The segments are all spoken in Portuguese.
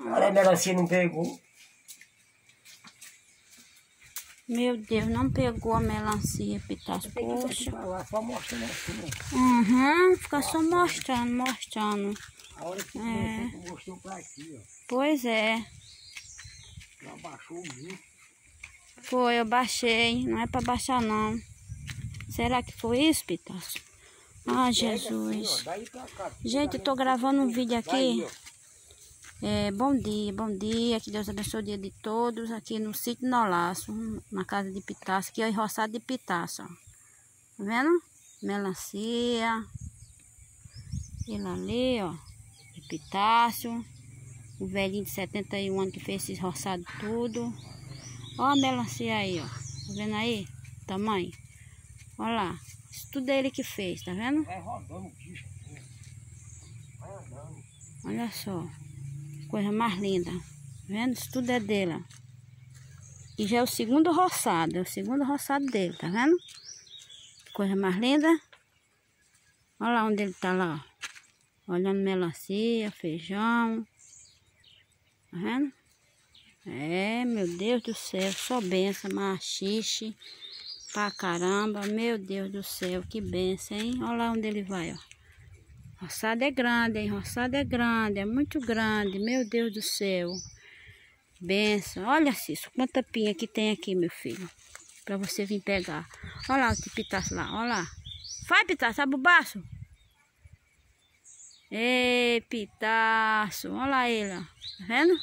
Olha, a melancia não pegou. Meu Deus, não pegou a melancia, Pitácio. Poxa. Só mostrando assim. Fica só mostrando. A hora que você mostrou pra aqui, ó. Pois é. Já abaixou muito. Foi, eu baixei. Não é pra baixar, não. Será que foi isso, Pitácio? Ah, Jesus. Assim, ó, daí pra cá, gente, eu tô gravando um vídeo aqui. Bom dia, que Deus abençoe o dia de todos, aqui no sítio Nolaço, na casa de Pitácio, aqui é o roçado de Pitácio, ó. Tá vendo? Melancia, ele ali, ó, de Pitácio, o velhinho de 71 anos que fez esses roçados tudo. Ó a melancia aí, ó, tá vendo aí? Tamanho, olha lá, isso tudo é ele que fez, tá vendo? Vai rodando o bicho, vai andando. Olha só. Coisa mais linda, tá vendo? Isso tudo é dele. E já é o segundo roçado, dele, tá vendo? Coisa mais linda. Olha lá onde ele tá lá, ó. Olhando melancia, feijão. Tá vendo? Meu Deus do céu, só benção, machixe pra caramba. Meu Deus do céu, que benção, hein? Olha lá onde ele vai, ó. Roçado é grande, hein? Roçado é grande, é muito grande. Meu Deus do céu. Benção. Olha, Cício, quanta pinha que tem aqui, meu filho. Pra você vir pegar. Olha lá o Pitácio lá, olha lá. Vai, Pitácio, abre o baço. Ei, Pitácio. Olha lá ele, ó. Tá vendo?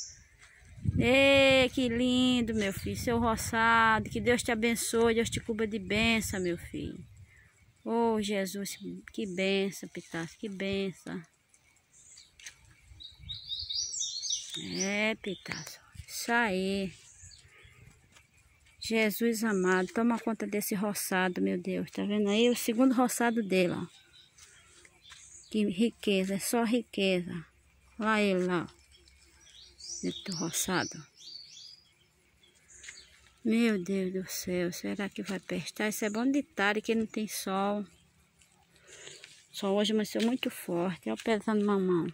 Ei, que lindo, meu filho. Seu roçado. Que Deus te abençoe, Deus te cubra de bênção, meu filho. Oh, Jesus, que benção, Pitácio, que benção. Pitácio, isso aí. Jesus amado, toma conta desse roçado, meu Deus. Tá vendo aí? O segundo roçado dele, ó. Que riqueza, é só riqueza. Olha ele lá, ó. Dentro do roçado. Meu Deus do céu, será que vai prestar? Isso é bom de tarde, que não tem sol. O sol hoje amanheceu muito forte. Olha o pesando mamão.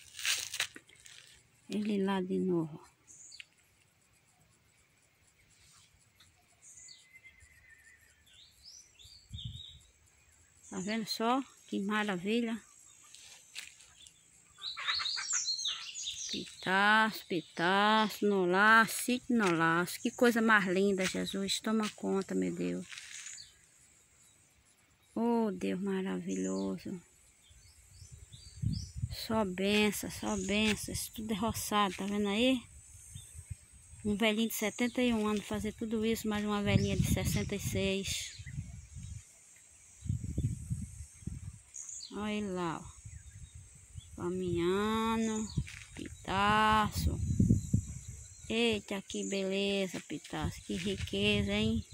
Ele lá de novo. Tá vendo só? Que maravilha. Pitácio, Nolaço, sítio Nolaço. Que coisa mais linda, Jesus. Toma conta, meu Deus. Oh, Deus maravilhoso. Só benção, só benção. Isso tudo é roçado, tá vendo aí? Um velhinho de 71 anos fazer tudo isso, mais uma velhinha de 66. Olha ele lá, ó. Caminhando. Pitácio. Eita, que beleza, Pitácio. Que riqueza, hein?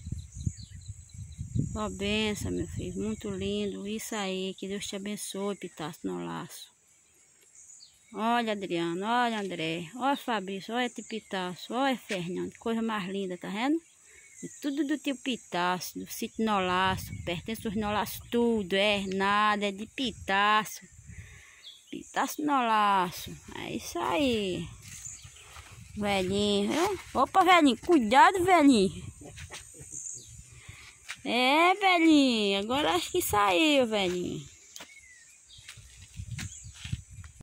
Ó, benção, meu filho. Muito lindo. Isso aí. Que Deus te abençoe, Pitácio Nolaço. Olha, Adriano. Olha, André. Olha, Fabrício. Olha, tio Pitácio. Olha, Fernando. Coisa mais linda, tá vendo? É tudo do tio Pitácio, do sítio Nolaço. Pertence aos Nolaço tudo. Nada. É de Pitácio. Pitácio Nolaço. É isso aí. Velhinho. Opa, velhinho. Cuidado, velhinho. Velhinho. Agora acho que saiu, velhinho.